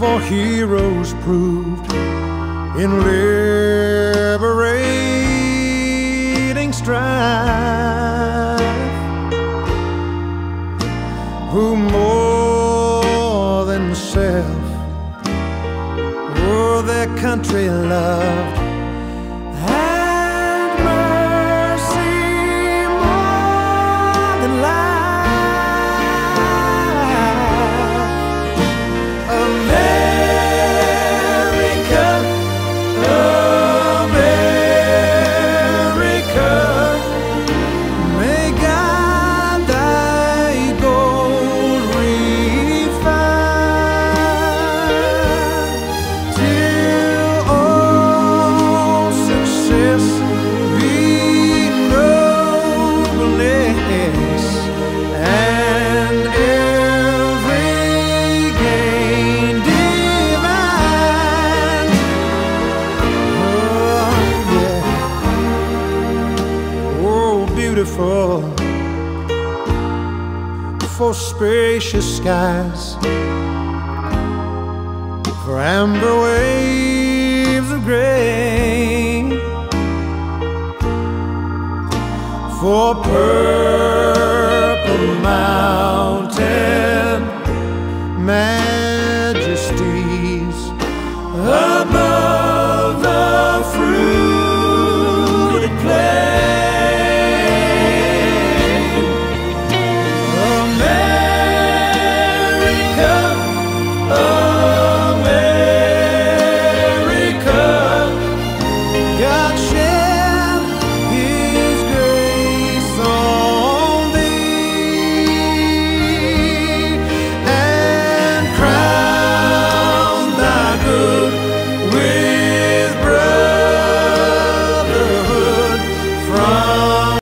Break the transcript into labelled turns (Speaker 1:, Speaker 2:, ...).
Speaker 1: for heroes proved in liberating strife, who more than self, oh, their country loved, and mercy more than life. America, America, may God thy gold refine, till all success be nobleness, and every gain divine. Oh, yeah. Oh, beautiful for spacious skies, for amber waves of grain, for purple mountain